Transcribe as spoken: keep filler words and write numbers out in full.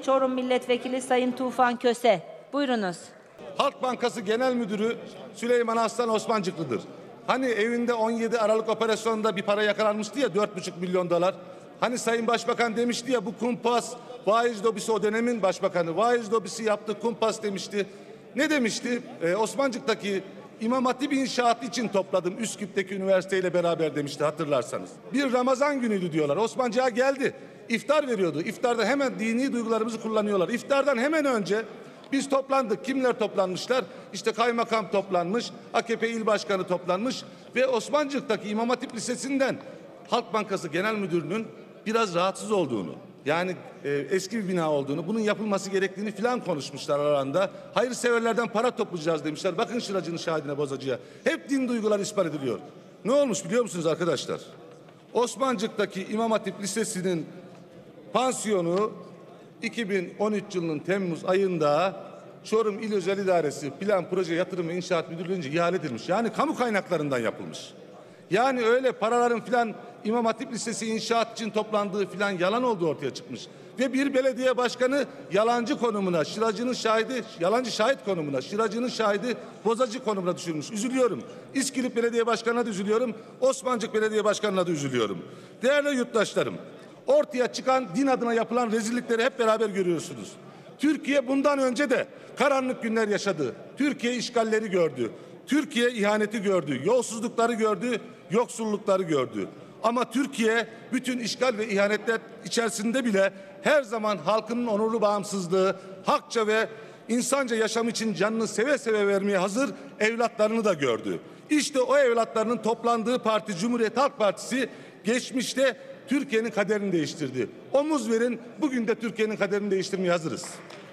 Çorum Milletvekili Sayın Tufan Köse. Buyurunuz. Halk Bankası Genel Müdürü Süleyman Aslan Osmancıklı'dır. Hani evinde on yedi Aralık operasyonunda bir para yakalanmıştı ya, dört buçuk milyon dolar. Hani Sayın Başbakan demişti ya, bu kumpas vaiz lobisi, o dönemin başbakanı vaiz lobisi yaptı, kumpas demişti. Ne demişti? Ee, Osmancık'taki İmam Hatip inşaatı için topladım Üsküp'teki üniversiteyle beraber demişti, hatırlarsanız. Bir Ramazan günüydü diyorlar. Osmancık'a geldi. İftar veriyordu. İftarda hemen dini duygularımızı kullanıyorlar. İftardan hemen önce biz toplandık. Kimler toplanmışlar? İşte kaymakam toplanmış, A K P il başkanı toplanmış ve Osmancık'taki İmam Hatip Lisesi'nden Halk Bankası Genel Müdürü'nün biraz rahatsız olduğunu, yani e, eski bir bina olduğunu, bunun yapılması gerektiğini filan konuşmuşlar aralarında. Hayırseverlerden para toplayacağız demişler. Bakın şıracının şahidine, bozacıya. Hep din duyguları ispat ediliyor. Ne olmuş biliyor musunuz arkadaşlar? Osmancık'taki İmam Hatip Lisesi'nin pansiyonu iki bin on üç yılının Temmuz ayında Çorum İl Özel İdaresi Plan Proje Yatırım ve İnşaat Müdürlüğü'nce ihale edilmiş. Yani kamu kaynaklarından yapılmış. Yani öyle paraların filan İmam Hatip Lisesi inşaat için toplandığı filan yalan olduğu ortaya çıkmış. Ve bir belediye başkanı yalancı konumuna, şıracının şahidi, yalancı şahit konumuna, şıracının şahidi bozacı konumuna düşürmüş. Üzülüyorum. İskilip Belediye Başkanı'na da üzülüyorum. Osmancık Belediye Başkanı'na da üzülüyorum. Değerli yurttaşlarım, ortaya çıkan din adına yapılan rezillikleri hep beraber görüyorsunuz. Türkiye bundan önce de karanlık günler yaşadı. Türkiye işgalleri gördü. Türkiye ihaneti gördü. Yolsuzlukları gördü. Yoksullukları gördü. Ama Türkiye bütün işgal ve ihanetler içerisinde bile her zaman halkının onurlu bağımsızlığı, hakça ve insanca yaşam için canını seve seve vermeye hazır evlatlarını da gördü. İşte o evlatlarının toplandığı parti Cumhuriyet Halk Partisi geçmişte Türkiye'nin kaderini değiştirdi. Omuz verin, bugün de Türkiye'nin kaderini değiştirmeye hazırız.